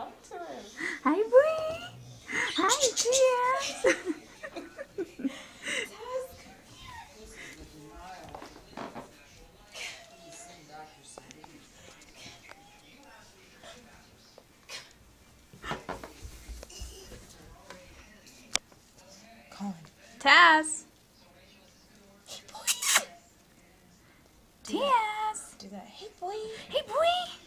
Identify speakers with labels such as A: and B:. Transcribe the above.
A: Talk to him.
B: Hi, boy. Hi, Tazz.
A: Colin.
B: Tazz.
A: Hey, boy.
B: Tazz.
A: Do that. Hey, boy.
B: Hey, boy.